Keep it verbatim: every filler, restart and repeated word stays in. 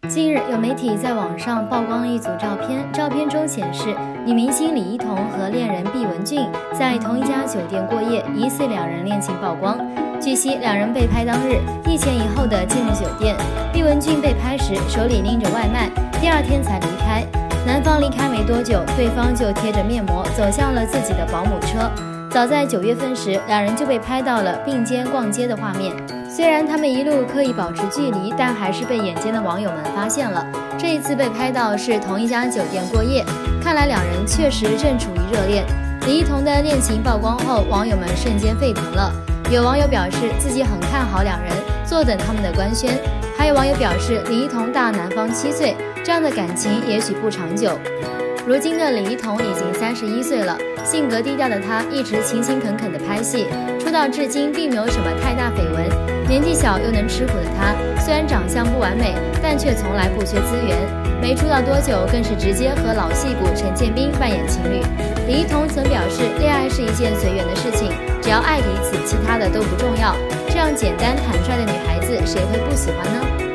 近日，有媒体在网上曝光了一组照片，照片中显示女明星李一桐和恋人毕雯珺在同一家酒店过夜，疑似两人恋情曝光。据悉，两人被拍当日一前一后的进入酒店，毕雯珺被拍时手里拎着外卖，第二天才离开。男方离开没多久，对方就贴着面膜走向了自己的保姆车。早在九月份时，两人就被拍到了并肩逛街的画面。虽然他们一路刻意保持距离，但还是被眼尖的网友们发现了。这一次被拍到是同一家酒店过夜，看来两人确实正处于热恋。李一桐的恋情曝光后，网友们瞬间沸腾了。有网友表示自己很看好两人，坐等他们的官宣。还有网友表示李一桐大男方七岁，这样的感情也许不长久。如今的李一桐已经三十一岁了，性格低调的她一直勤勤恳恳地拍戏，出道至今并没有什么太大绯闻。年纪小又能吃苦的她，虽然长相不完美，但却从来不缺资源。没出道多久，更是直接和老戏骨陈建斌扮演情侣。李一桐曾表示，恋爱是一件随缘的事情，只要爱彼此，其他的都不重要。这样简单坦率的女孩子，谁会不喜欢呢？